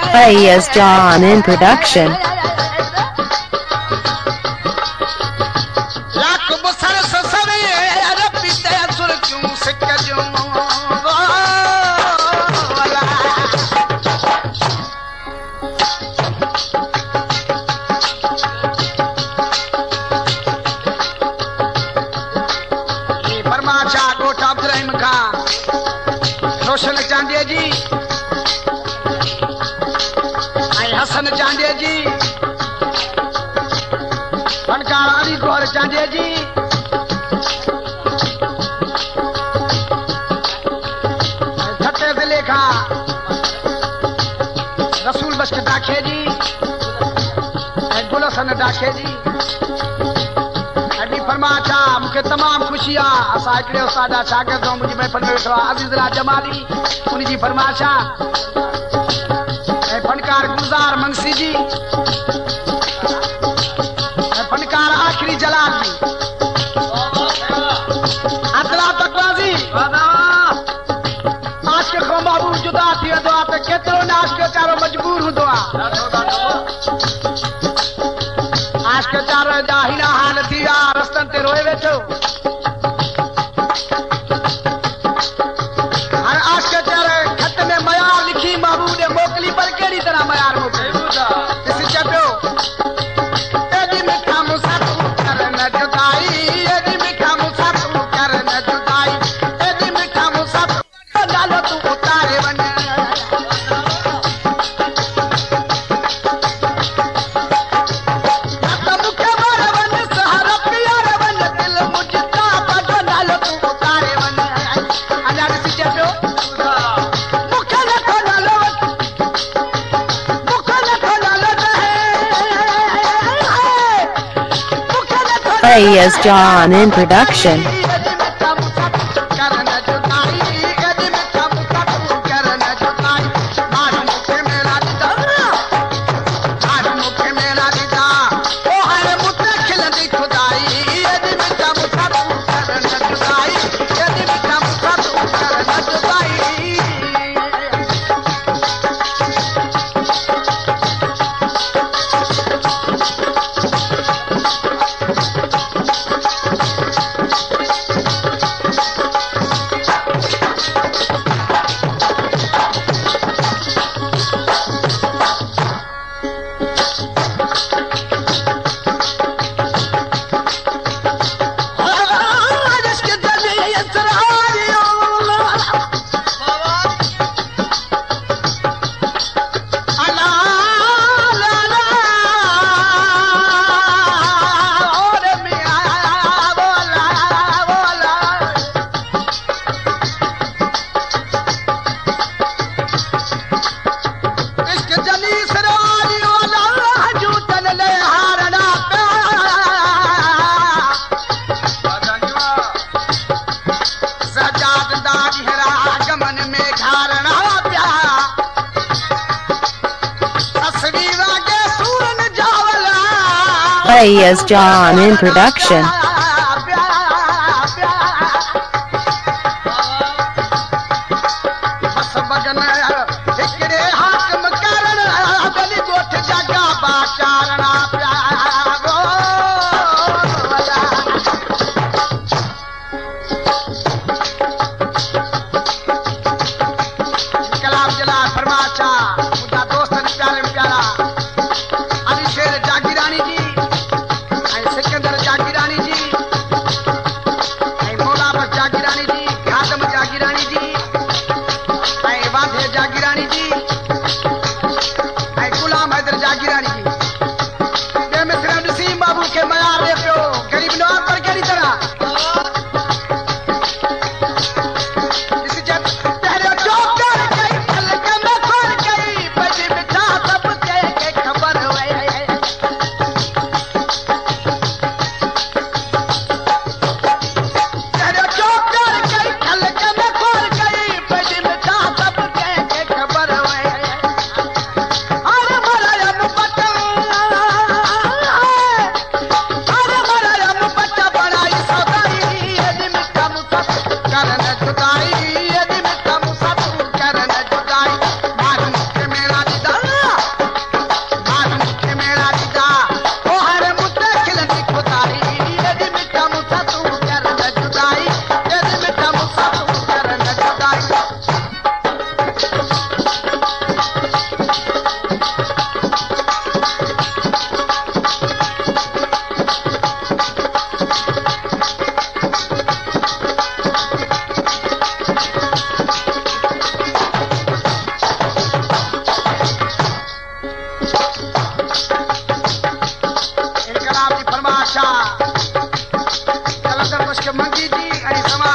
Fayez John in production. रोशन चांडिया जी, हसन चांडिया जी, फनकार अली गौर चांडिया जी, छठे जिले का रसूल बख्श डाखे जी, गुलसन डाखे जी। अभी फरमाचा मुझे तमाम खुशियां असा हिकिड़े उस्ताद शागिर्द मुझी महफिल में वेठो आहे अज़ीज़ जमाली उन जी फरमाशा फनकार गुलजार मंगसी जी, फनकार आखिरी जलाल जी, अतला तकवाजी आशिक़ खां महबूब जुदा थी वेंदो आहे त केतिरो न आशिक़ वीचारो मजबूर हूंदो आहे। आशिक़ वीचारो जा हीरा हाल थी विया, रस्तनि ते रोए वेठो। हाणे आशिक़ वीचारो खत में मयार लिखी महबूब ॾे मोकिली, पर कहिड़ी तरह मयार मोकिली ॾिसी चए पियो एॾी मिठा मुसाफ़िर कर न जुदाई, एॾी मिठा मुसाफ़िर कर न जुदाई, एॾी मिठा मुसाफ़िर नालो तूं उतारे वञ। Fayez John in production. Fayez John in production. Sikandar जागीरानी जी मंगी जी ऐं समाज